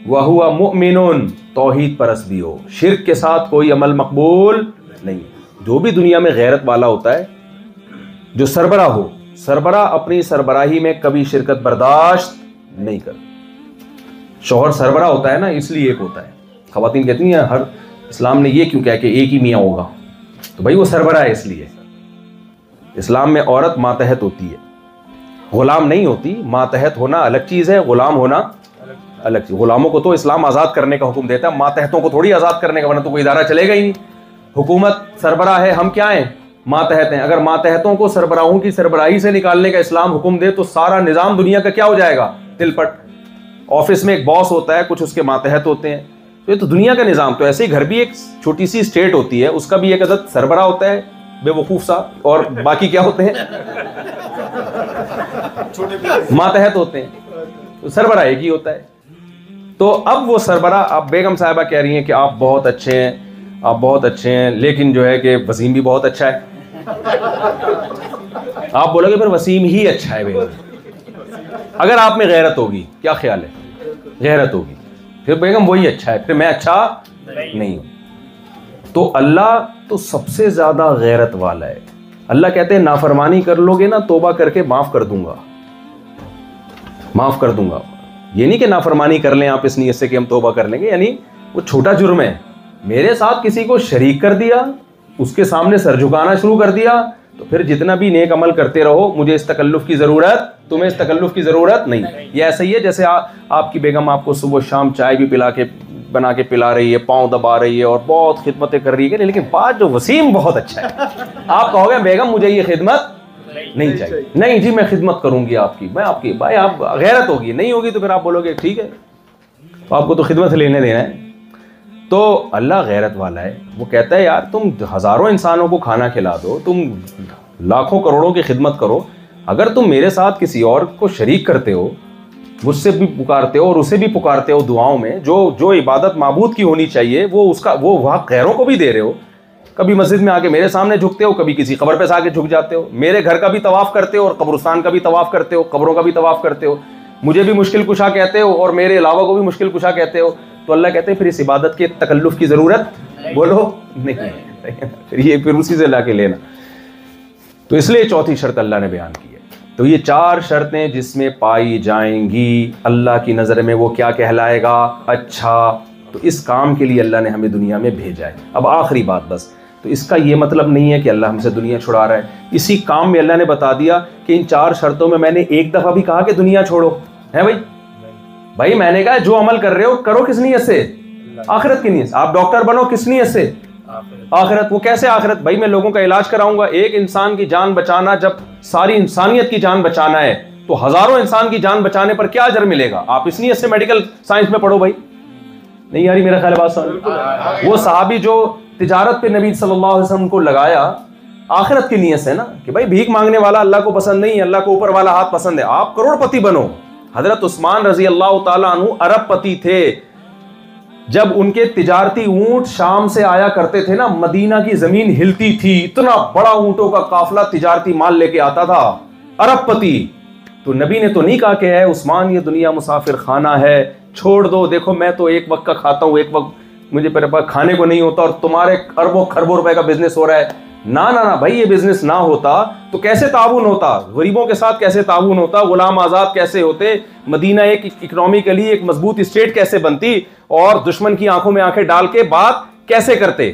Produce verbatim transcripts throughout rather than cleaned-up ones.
वहुवा मुमिनुन, तौहीद परस्त भी हो, शिर्क के साथ कोई अमल मकबूल नहीं। जो भी दुनिया में गैरत वाला होता है, जो सरबरा हो, सरबरा अपनी सरबराही में कभी शिरकत बर्दाश्त नहीं कर। शौहर सरबरा होता है ना, इसलिए एक होता है। खवातीन कहती हैं हर इस्लाम ने ये क्यों कहा कि एक ही मियाँ होगा, तो भाई वो सरबरा है इसलिए। इस्लाम में औरत मातहत होती है, गुलाम नहीं होती। मातहत होना अलग चीज़ है, गुलाम होना अलग चीज़। गुलामों को तो इस्लाम आज़ाद करने का हुक्म देता है, मातहतों को थोड़ी आज़ाद करने का, वरना तो कोई इदारा चलेगा ही नहीं। हुकूमत सरबरा है, हम क्या हैं? मातहत हैं। अगर मातहतों को सरबराहों की सरबराही से निकालने का इस्लाम हुक्म दे तो सारा निज़ाम दुनिया का क्या हो जाएगा? तिलपट। ऑफिस में एक बॉस होता है, कुछ उसके मातहत होते हैं, तो ये तो दुनिया का निज़ाम। तो ऐसे ही घर भी एक छोटी सी स्टेट होती है, उसका भी एक अदद सरबरा होता है, बेवकूफ़ सा, और बाकी क्या होते हैं? मातहत होते हैं। तो सरबरा एक ही होता है। तो अब वो सरबरा, अब बेगम साहिबा कह रही हैं कि आप बहुत अच्छे हैं, आप बहुत अच्छे हैं, लेकिन जो है कि वसीम भी बहुत अच्छा है। आप बोलोगे फिर वसीम ही अच्छा है बेगम, अगर आप में गैरत होगी, क्या ख्याल है? गैरत होगी, फिर बेगम वही अच्छा है, फिर मैं अच्छा नहीं हूं। तो अल्लाह तो सबसे ज्यादा गैरत वाला है। अल्लाह कहते हैं नाफरमानी कर लोगे ना, तौबा करके माफ कर दूंगा, माफ कर दूंगा। ये नहीं कि नाफरमानी कर लें आप इस नीयत से कि हम तौबा कर लेंगे, यानी वो छोटा जुर्म है। मेरे साथ किसी को शरीक कर दिया, उसके सामने सर झुकाना शुरू कर दिया, तो फिर जितना भी नेक अमल करते रहो, मुझे इस तकल्लुफ की ज़रूरत, तुम्हें इस तकल्लुफ की ज़रूरत नहीं। ये ऐसा ही है जैसे आ, आपकी बेगम आपको सुबह शाम चाय भी पिला के बना के पिला रही है, पाँव दबा रही है और बहुत खिदमतें कर रही है, लेकिन बात जो वसीम बहुत अच्छा है। आप कहोगे बेगम मुझे ये खिदमत नहीं चाहिए, नहीं जी मैं खिदमत करूंगी आपकी, मैं आपकी, भाई आप गैरत होगी, नहीं होगी तो फिर आप बोलोगे ठीक है, तो आपको तो खिदमत लेने देना है। तो अल्लाह गैरत वाला है। वो कहता है यार तुम हज़ारों इंसानों को खाना खिला दो, तुम लाखों करोड़ों की खिदमत करो, अगर तुम मेरे साथ किसी और को शरीक करते हो, मुझसे भी पुकारते हो और उसे भी पुकारते हो दुआओं में, जो जो इबादत माबूद की होनी चाहिए वो उसका वो वहाँ गैरों को भी दे रहे हो। कभी मस्जिद में आके मेरे सामने झुकते हो, कभी किसी कब्र पे से आके झुक जाते हो, मेरे घर का भी तवाफ़ करते हो और कब्रिस्तान का भी तवाफ़ करते हो, कब्रों का भी तवाफ़ करते हो, मुझे भी मुश्किल कुशा कहते हो और मेरे अलावा को भी मुश्किल कुशा कहते हो। तो अल्लाह कहते हैं फिर इस इबादत के तकल्लुफ़ की ज़रूरत बोलो नहीं, फिर ये फिर उसी से ला के लेना। तो इसलिए चौथी शर्त अल्लाह ने बयान की है। तो ये चार शर्तें जिसमें पाई जाएंगी, अल्लाह की नज़र में वो क्या कहलाएगा? अच्छा। तो इस काम के लिए अल्लाह ने हमें दुनिया में भेजा है। अब आखिरी बात बस, तो इसका ये मतलब नहीं है कि अल्लाह हमसे दुनिया छुड़ा रहा है। इसी काम में अल्लाह ने बता दिया कि इन चार शर्तों में मैंने एक दफ़ा भी कहा कि दुनिया छोड़ो, है भाई? भाई मैंने कहा जो अमल कर रहे हो करो किस नीयत से? आखिरत की नीयत। आप डॉक्टर बनो किस नीयत से? आखिरत। वो कैसे आखिरत? भाई मैं लोगों का इलाज कराऊंगा। एक इंसान की जान बचाना, जब सारी इंसानियत की जान बचाना है, तो हजारों इंसान की जान बचाने पर क्या अजर मिलेगा? आप इस नीयत से मेडिकल साइंस में पढ़ो। भाई नहीं यारी मेरा ख्याल बात समझ। वो सहाबी जो तिजारत पे नबी सल्लल्लाहु अलैहि वसल्लम को लगाया, आखिरत की नीयत से ना, कि भाई भीख मांगने वाला अल्लाह को पसंद नहीं है, अल्लाह को ऊपर वाला हाथ पसंद है, आप करोड़पति बनो। हजरत उस्मान रजी अल्लाह ताला अन्हु अरबपति थे। जब उनके तिजारती ऊंट शाम से आया करते थे ना, मदीना की जमीन हिलती थी, इतना बड़ा ऊंटों का काफिला तिजारती माल लेके आता था। अरबपति। तो नबी ने तो नहीं कहा कि है उस्मान ये दुनिया मुसाफिर खाना है, छोड़ दो, देखो मैं तो एक वक्त का खाता हूं, एक वक्त मुझे मेरे पास खाने को नहीं होता, और तुम्हारे अरबों खरबों रुपए का बिजनेस हो रहा है। ना ना ना भाई, ये बिजनेस ना होता तो कैसे ताउन होता? गरीबों के साथ कैसे ताउन होता? गुलाम आज़ाद कैसे होते? मदीना एक इकोनॉमिकली एक मजबूत स्टेट कैसे बनती? और दुश्मन की आंखों में आंखें डाल के बात कैसे करते?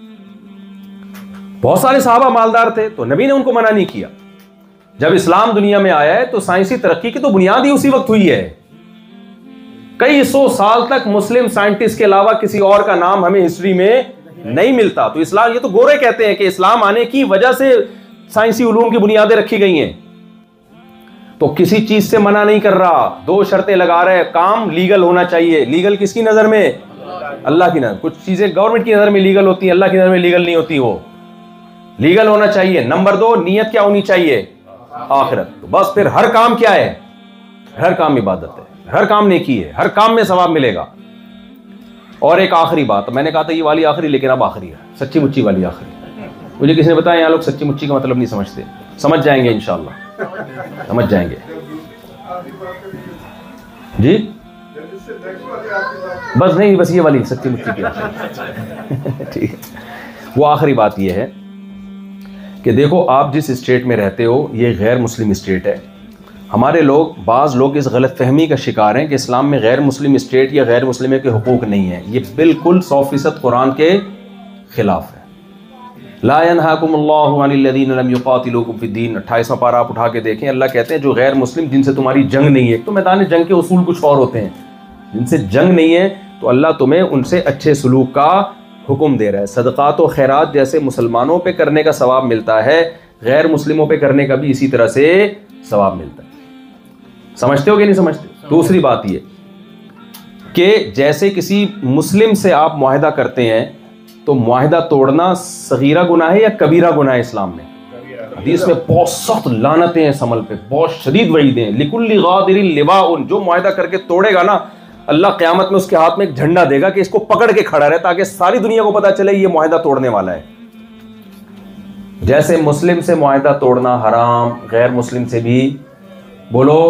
बहुत सारे सहाबा मालदार थे, तो नबी ने उनको मना नहीं किया। जब इस्लाम दुनिया में आया है तो साइंसी तरक्की की तो बुनियाद ही उसी वक्त हुई है। कई सौ साल तक मुस्लिम साइंटिस्ट के अलावा किसी और का नाम हमें हिस्ट्री में नहीं मिलता। तो इस्लाम, ये तो गोरे कहते हैं कि इस्लाम आने की वजह से साइंसी उलूम की बुनियादें रखी गई हैं। तो किसी चीज से मना नहीं कर रहा, दो शर्तें लगा रहे, काम लीगल होना चाहिए। लीगल किसकी नजर में? अल्लाह की नजर। कुछ चीजें गवर्नमेंट की नजर में लीगल होती हैं, अल्लाह की नजर में लीगल नहीं होती। वो लीगल होना चाहिए। नंबर दो, नियत क्या होनी चाहिए? आखिरत। तो बस फिर हर काम क्या है? हर काम इबादत है, हर काम नेकी है, हर काम में सवाब मिलेगा। और एक आखिरी बात, मैंने कहा था ये वाली आखिरी, लेकिन अब आखिरी है, सच्ची मुच्ची वाली आखिरी। मुझे किसी ने बताया यहाँ लोग सच्ची मुच्ची का मतलब नहीं समझते। समझ जाएंगे इंशाअल्लाह, समझ जाएंगे जी। बस नहीं, बस ये वाली सच्ची मुच्ची की ठीक है। वो आखिरी बात ये है कि देखो, आप जिस स्टेट में रहते हो ये गैर मुस्लिम स्टेट है। हमारे लोग, बाज़ लोग इस गलत फहमी का शिकार हैं कि इस्लाम में गैर मुस्लिम स्टेट या गैर मुस्लिम के हुकूक नहीं है। ये बिल्कुल सौ फीसद कुरान के खिलाफ है। ला यनहाकुमुल्लाहु अनिल्लज़ीना लम युक़ातिलूकुम फ़िद्दीन, अट्ठाईसवां पारा आप उठा के देखें, अल्लाह कहते हैं जो गैर मुस्लिम जिनसे तुम्हारी जंग नहीं है। तो मैदान जंग के उसूल कुछ और होते हैं, जिनसे जंग नहीं है तो अल्लाह तुम्हें उनसे अच्छे सलूक का हुक्म दे रहा है। सदक़ात व खैरात जैसे मुसलमानों पे करने का सवाब मिलता है, गैर मुस्लिमों पे करने का भी इसी तरह से सवाब मिलता है। समझते हो कि नहीं समझते? दूसरी बात ये कि जैसे किसी मुस्लिम से आप मुआहिदा करते हैं तो मुआहिदा तोड़ना सगीरा गुनाह है या कबीरा गुनाह है इस्लाम में? हदीस में बहुत सख्त लानतें हैं समल पे, बहुत शदीद वईदें हैं। लिकुल्लि गादिरिन लिवाउन, जो मुआहिदा करके तोड़ेगा ना, अल्लाह क़यामत में उसके हाथ में एक झंडा देगा कि इसको पकड़ के खड़ा रहे ताकि सारी दुनिया को पता चले ये मुआहिदा तोड़ने वाला है। जैसे मुस्लिम से मुआहिदा तोड़ना हराम, गैर मुस्लिम से भी बोलो।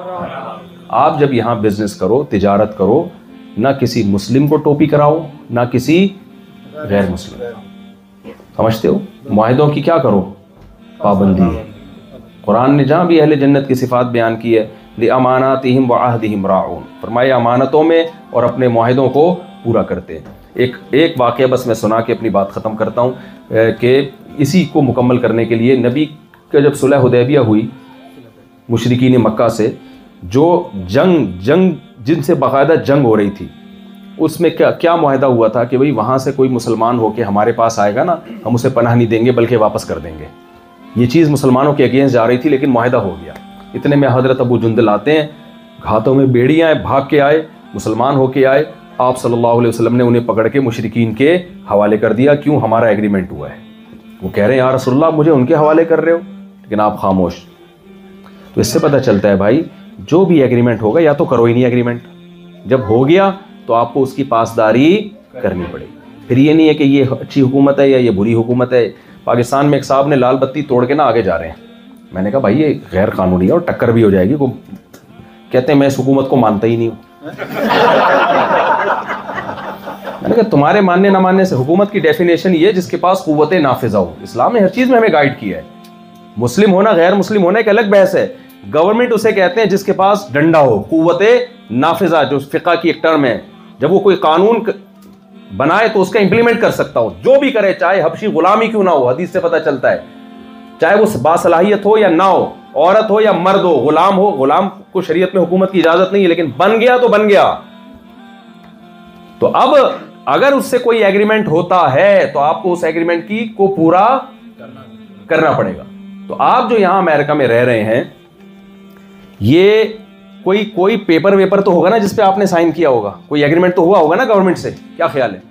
आप जब यहां बिजनेस करो, तिजारत करो, ना किसी मुस्लिम को टोपी कराओ ना किसी गैर मुस्लिम। समझते हो? मुआहिदों की क्या करो? पाबंदी है। कुरान ने जहां भी अहले जन्नत की सिफात बयान की है, लिअमानातिहिम व अहदिहिम राऊन, फरमाया अमानतों में और अपने मुआहिदों को पूरा करते हैं। एक एक वाक़या बस मैं सुना के अपनी बात ख़त्म करता हूँ कि इसी को मुकम्मल करने के लिए नबी का जब सुलह हुदैबिया हुई मुशरिकीन मक्का से, जो जंग जंग जिनसे बाकायदा जंग हो रही थी, उसमें क्या क्या मुआहिदा हुआ था कि भाई वहाँ से कोई मुसलमान होके हमारे पास आएगा ना, हम उसे पनाह नहीं देंगे बल्कि वापस कर देंगे। ये चीज़ मुसलमानों के अगेंस्ट जा रही थी लेकिन मुआहिदा हो गया। इतने में हज़रत अबू जुंदल आते हैं, हाथों में बेड़ियाँ आए, भाग के आए, मुसलमान होके आए। आप सल्लल्लाहु अलैहि वसल्लम ने उन्हें पकड़ के मुशरिकीन के हवाले कर दिया। क्यों? हमारा एग्रीमेंट हुआ है। वो कह रहे हैं या रसूलल्लाह मुझे उनके हवाले कर रहे हो, लेकिन आप खामोश। तो इससे पता चलता है भाई, जो भी एग्रीमेंट होगा या तो करो ही नहीं एग्रीमेंट, जब हो गया तो आपको उसकी पासदारी करनी पड़ेगी। फिर ये नहीं है कि ये अच्छी हुकूमत है या ये बुरी हुकूमत है। पाकिस्तान में एक साहब ने लाल बत्ती तोड़ के ना आगे जा रहे हैं। मैंने कहा भाई ये गैर कानूनी है और टक्कर भी हो जाएगी। वो कहते हैं मैं इस हुकूमत को मानता ही नहीं हूँ। मैंने कहा तुम्हारे मानने ना मानने से, हुकूमत की डेफिनेशन ये जिसके पास कुव्वत नाफिजा हो। इस्लाम ने हर चीज़ में हमें गाइड किया है। मुस्लिम होना गैर मुस्लिम होना एक अलग बहस है। गवर्नमेंट उसे कहते हैं जिसके पास डंडा हो, कुव्वत नाफिजा, जो फिक़ा की एक टर्म है। जब वो कोई कानून बनाए तो उसका इंप्लीमेंट कर सकता हो, जो भी करे, चाहे हबशी गुलामी क्यों ना हो। हदीस से पता चलता है, चाहे वो बासलाहियत हो या ना हो, औरत हो या मर्द हो, गुलाम हो। गुलाम को शरीयत में हुकूमत की इजाजत नहीं है, लेकिन बन गया तो बन गया। तो अब अगर उससे कोई एग्रीमेंट होता है तो आपको उस एग्रीमेंट की को पूरा करना पड़ेगा। तो आप जो यहां अमेरिका में रह रहे हैं, ये कोई कोई पेपर वेपर तो होगा ना जिसपे आपने साइन किया होगा, कोई एग्रीमेंट तो हुआ होगा ना गवर्नमेंट से। क्या ख्याल है?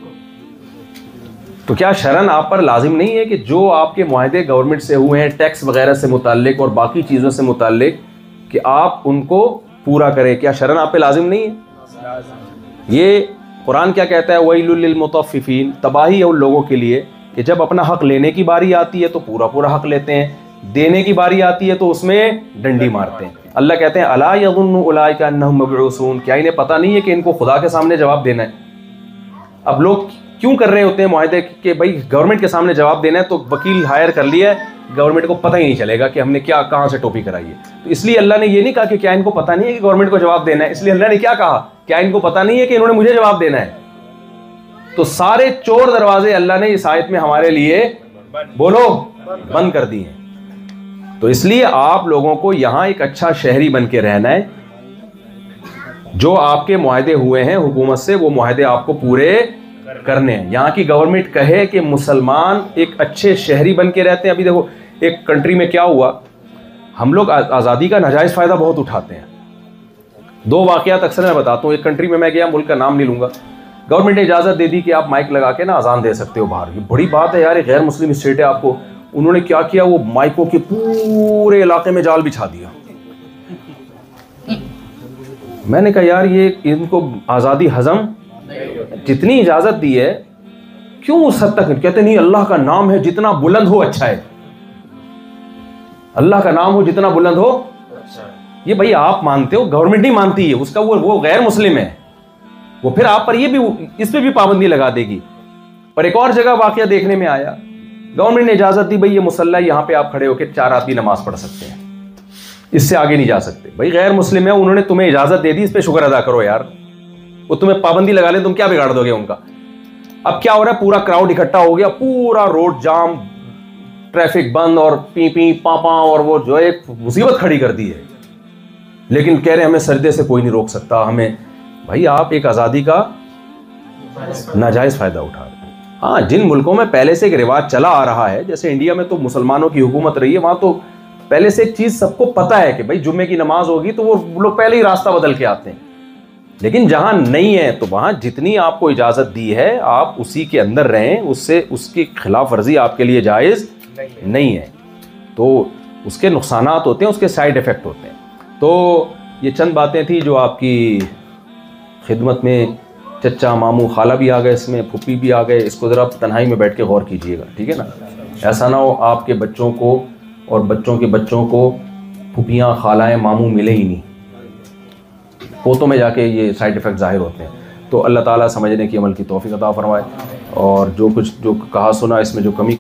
तो क्या शरन आप पर लाजिम नहीं है कि जो आपके मुआहदे गवर्नमेंट से हुए हैं, टैक्स वगैरह से मुताल्लिक और बाकी चीज़ों से मुताल्लिक, कि आप उनको पूरा करें? क्या शरन आप पे लाजिम नहीं है? ये कुरान क्या कहता है? वैलुल लिल मुतफ्फिफीन, तबाही है उन लोगों के लिए कि जब अपना हक लेने की बारी आती है तो पूरा पूरा हक लेते हैं, देने की बारी आती है तो उसमें डंडी मारते हैं। अल्लाह कहते हैं अला यज़ुन्नु उलाइका अन्नहुम मबऊसून, क्या इन्हें पता नहीं है कि इनको खुदा के सामने जवाब देना है? अब लोग क्यों कर रहे होते हैं मुआहदे कि भाई गवर्नमेंट के सामने जवाब देना है, तो वकील हायर कर लिया है, गवर्नमेंट को पता ही नहीं चलेगा कि हमने क्या कहाँ से टोपी कराई है। तो इसलिए अल्लाह ने ये नहीं कहा कि क्या इनको पता नहीं है कि गवर्नमेंट को जवाब देना है, इसलिए अल्लाह ने क्या कहा? क्या इनको पता नहीं है कि इन्होंने मुझे जवाब देना है? तो सारे चोर दरवाजे अल्लाह ने इस आयत में हमारे लिए बोलो बंद कर दिए हैं। तो इसलिए आप लोगों को यहां एक अच्छा शहरी बन के रहना है। जो आपके मुआहदे हुए हैं हुकूमत से, वो मुआहदे आपको पूरे करने हैं। यहाँ की गवर्नमेंट कहे कि मुसलमान एक अच्छे शहरी बन के रहते हैं। अभी देखो एक कंट्री में क्या हुआ, हम लोग आज़ादी का नाजायज़ फ़ायदा बहुत उठाते हैं। दो वाक़यात अक्सर मैं बताता हूँ। एक कंट्री में मैं गया, मुल्क का नाम नहीं लूँगा, गवर्नमेंट ने इजाज़त दे दी कि आप माइक लगा के ना अजान दे सकते हो बाहर। ये बड़ी बात है यार, ये गैर मुस्लिम स्टेट है। आपको उन्होंने क्या किया, वो माइकों के पूरे इलाके में जाल बिछा दिया। मैंने कहा यार ये इनको आज़ादी हजम, जितनी इजाज़त दी है क्यों उस हद तक? कहते नहीं, अल्लाह का नाम है जितना बुलंद हो अच्छा है, अल्लाह का नाम हो जितना बुलंद हो। ये भाई आप मानते हो, गवर्नमेंट नहीं मानती है, उसका वो वो गैर मुस्लिम है, वो फिर आप पर ये भी, इस पे भी पाबंदी लगा देगी। पर एक और जगह वाकया देखने में आया, गवर्नमेंट ने इजाजत दी, भाई ये मुसल्ला यहाँ पे आप खड़े होकर चार आदमी नमाज पढ़ सकते हैं, इससे आगे नहीं जा सकते। भाई गैर मुस्लिम है, उन्होंने तुम्हें इजाजत दे दी, इस पे शुक्र अदा करो यार। वो तुम्हें पाबंदी लगा ले, तुम क्या बिगाड़ दोगे उनका। अब क्या हो रहा है, पूरा क्राउड इकट्ठा हो गया, पूरा रोड जाम, ट्रैफिक बंद, और पी पी पापा, और वो जो एक मुसीबत खड़ी कर दी है। लेकिन कह रहे हमें सर्दे से कोई नहीं रोक सकता हमें। भाई आप एक आज़ादी का नाजायज़ फ़ायदा उठा रहे हैं। हाँ, जिन मुल्कों में पहले से एक रिवाज चला आ रहा है, जैसे इंडिया में तो मुसलमानों की हुकूमत रही है, वहाँ तो पहले से एक चीज़ सबको पता है कि भाई जुम्मे की नमाज होगी तो वो लोग पहले ही रास्ता बदल के आते हैं। लेकिन जहाँ नहीं है तो वहाँ जितनी आपको इजाज़त दी है आप उसी के अंदर रहें, उससे उसकी खिलाफ वर्जी आपके लिए जायज़ नहीं है। तो उसके नुकसानात होते हैं, उसके साइड इफ़ेक्ट होते हैं। तो ये चंद बातें थी जो आपकी खिदमत में, चचा मामू खाला भी आ गए, इसमें फुप्पी भी आ गए, इसको ज़रा तन्हाई में बैठ के गौर कीजिएगा, ठीक है ना। ऐसा ना हो आपके बच्चों को और बच्चों के बच्चों को फुप्पियाँ खालाएँ मामू मिले ही नहीं, पोतों में जाके ये साइड इफ़ेक्ट ज़ाहिर होते हैं। तो अल्लाह ताला समझने की अमल की तौफीक अता फरमाए, और जो कुछ जो कहा सुना इसमें जो कमी